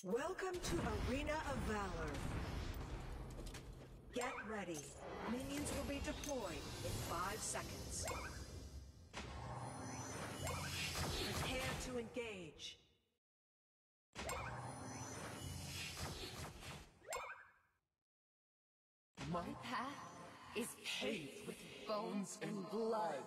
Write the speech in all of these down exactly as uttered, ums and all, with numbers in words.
Welcome to Arena of Valor. Get ready. Minions will be deployed in five seconds. Prepare to engage. My path is paved with bones and blood.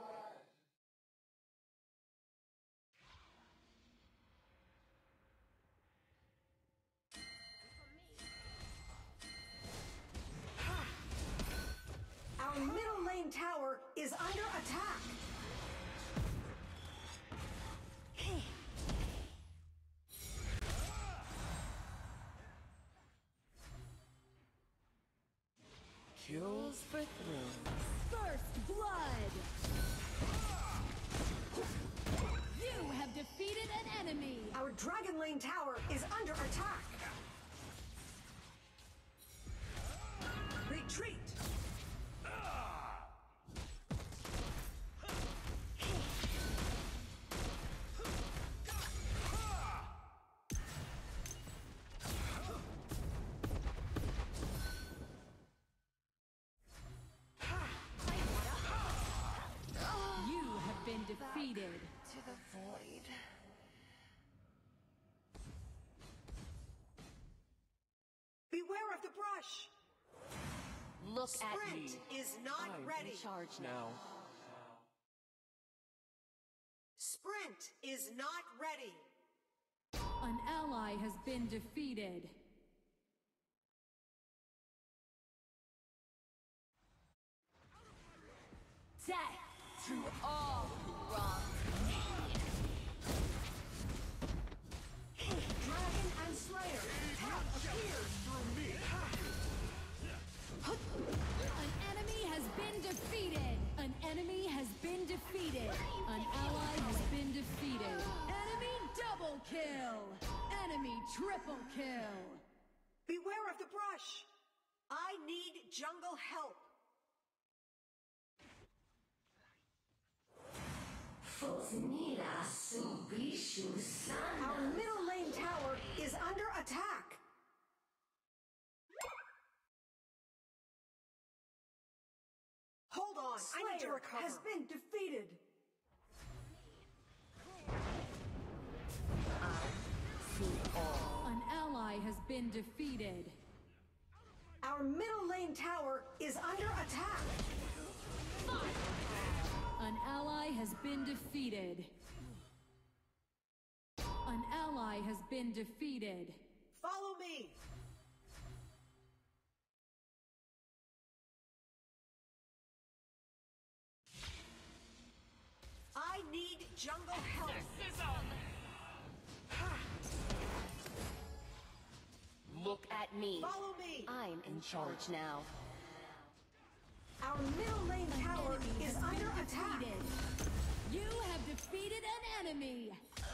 Our middle lane tower is under attack. Kills for thrills. First blood! You have defeated an enemy! Our dragon lane tower is under attack. Retreat! Defeated. To the void. Beware of the brush. Look Sprint at me. is not I'm ready. in charge now. Sprint is not ready. An ally has been defeated. Death to all who wronged me. Dragon and Slayer have appeared through me. An enemy has been defeated. An enemy has been defeated. An ally has been defeated. Enemy double kill. Enemy triple kill. Beware of the brush. I need jungle help. Our middle lane tower is under attack. Hold on, Slayer I need to recover. Has been defeated. An ally has been defeated. Our middle lane tower is under attack. An ally has been defeated. An ally has been defeated. Follow me. I need jungle help. Look at me. Follow me. I'm in charge now. Our middle lane tower is under attack. You have defeated an enemy.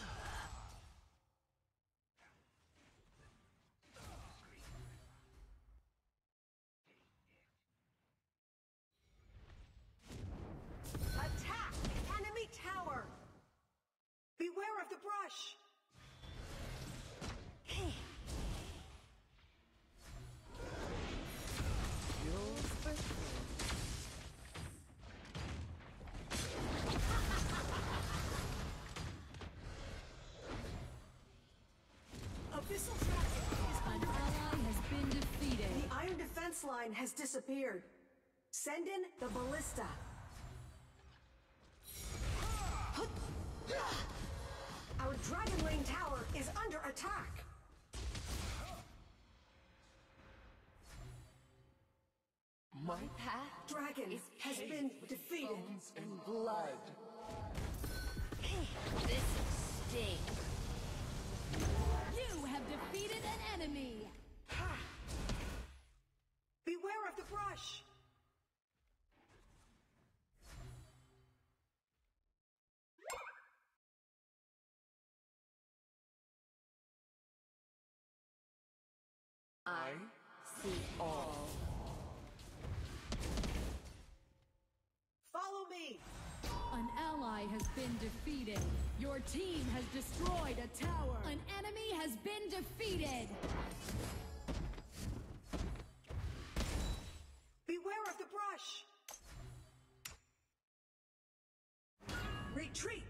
Attack enemy tower. Beware of the brush. Abyssal Dragon is An ally has been defeated. The iron defense line has disappeared. Send in the ballista. Our dragon lane tower is under attack. My path Dragon is has paved been with defeated. bones and blood. This stings. You have defeated an enemy. Beware of the brush. I see all. Follow me. An ally ally has been defeated. Your team has destroyed a tower. An enemy has been defeated. Beware of the brush! Retreat!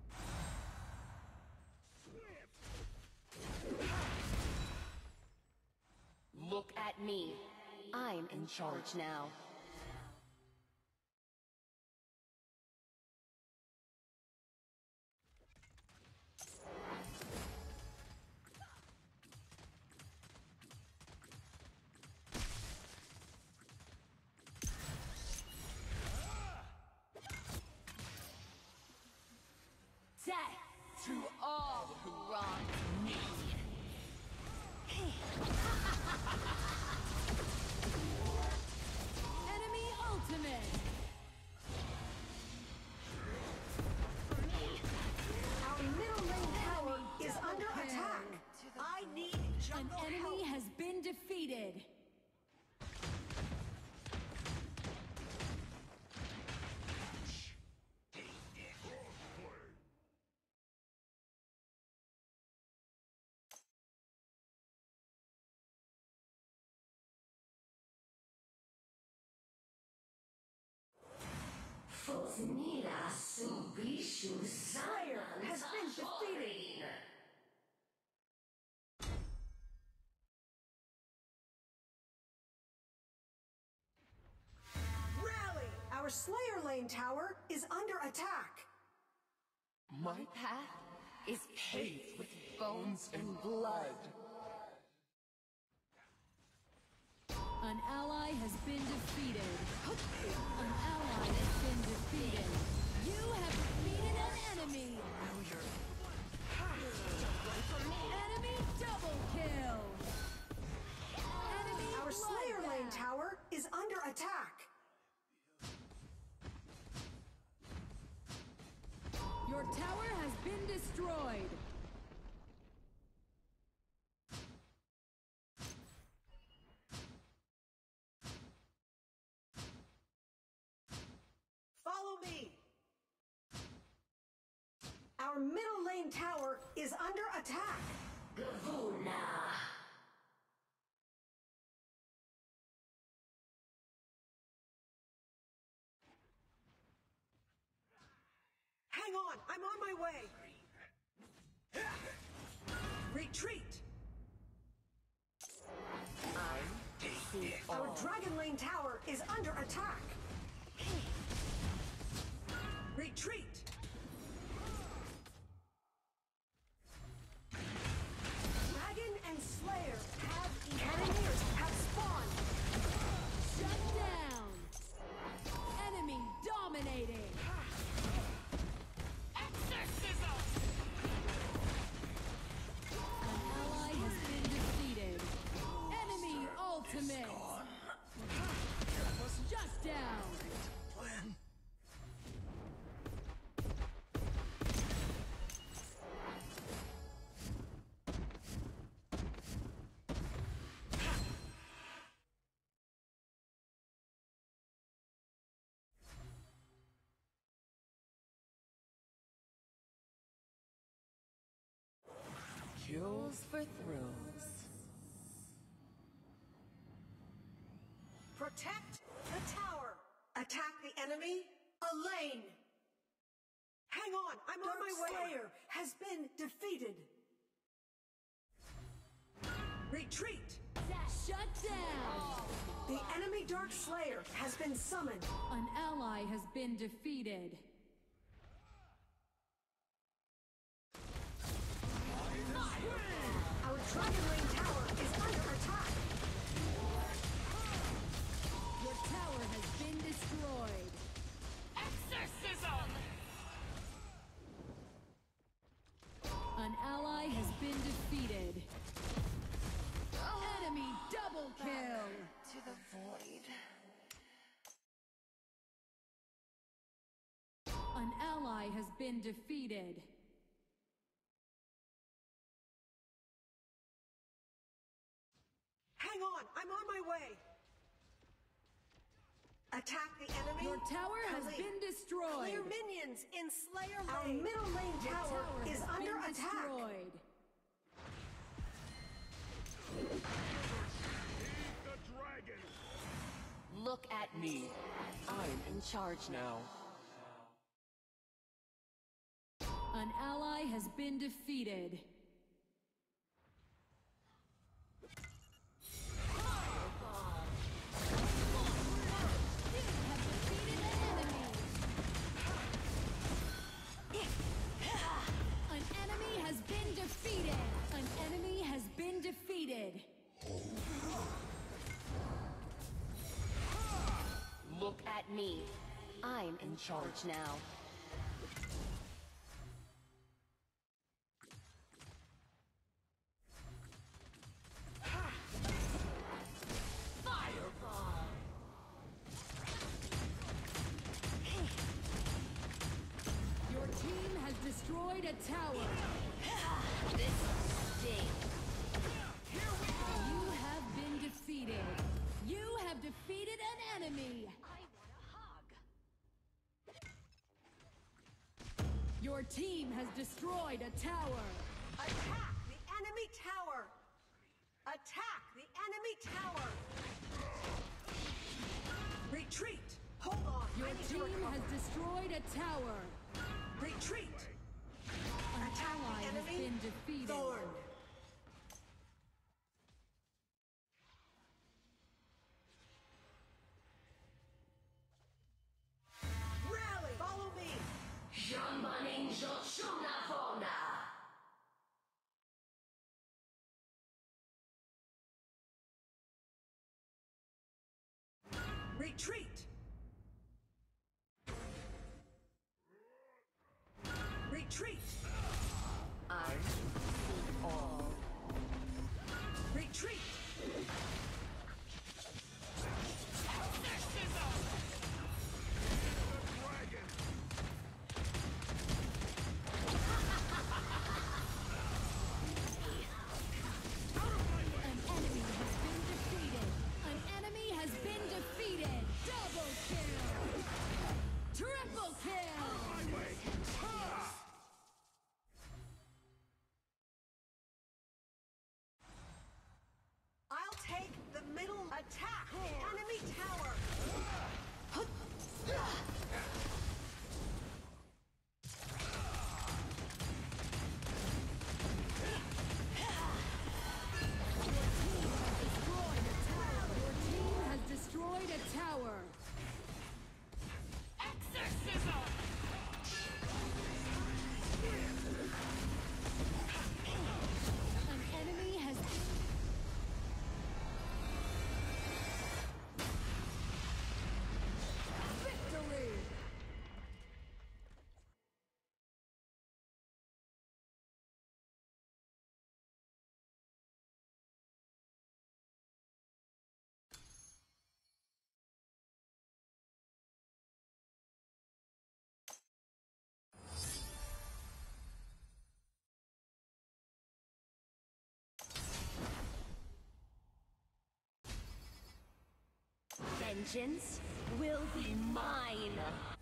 Look at me. I'm in charge now. Death to all who wronged me. Enemy ultimate. Our middle lane tower is under attack! I need An jungle enemy help! has been defeated. Slayer has been defeated! Rally! Our Slayer lane tower is under attack! My path is paved with bones and blood. An ally has been defeated. An ally has been defeated. You have defeated an enemy. Enemy double kill. Enemy Our Slayer lane bloodbath. tower is under attack! Your tower has been destroyed. Follow me! Our middle lane tower is under attack! Hang on, I'm on my way! Retreat! Our Dragon Lane tower is under attack! Retreat! Dragon and Slayer have Cannoneers have spawned! Shut down. Enemy dominating. An ally has been defeated. Enemy ultimate. Shut down. Kills for thrills. Protect the tower! Attack the enemy! A lane! Hang on, I'm on my way! Slayer has been defeated! Retreat! Shut down. The enemy Dark Slayer has been summoned! An ally has been defeated. Our Dragon Lane tower is under attack! Your tower has been destroyed. Exorcism! An ally has been defeated. Enemy double kill. To the void. An ally has been defeated. Hang on, I'm on my way! Attack the enemy. Your tower has Complete. been destroyed. Clear minions in Slayer Our lane. middle lane Your tower, tower is has under been attack. destroyed. The dragon! Look at me. I'm in charge now. An ally has been defeated. An enemy has been defeated. An enemy has been defeated. Look at me. I'm in charge now. Your team has destroyed a tower. This stinks. You have been defeated. You have defeated an enemy. Your team has destroyed a tower. Attack the enemy tower. Attack the enemy tower. Retreat. Hold on. Your I need to team recover. has destroyed a tower. Retreat. An Attack the ally has enemy. been defeated. Thorn. Rally. Follow me. Retreat. Retreat. I'm all. Retreat. Dragon! An enemy has been defeated. An enemy has been defeated. Double kill. Triple kill. My way! Ha! I'll take the middle. Attack the enemy tower. Your team has destroyed a tower. An enemy has victory. Vengeance will be mine.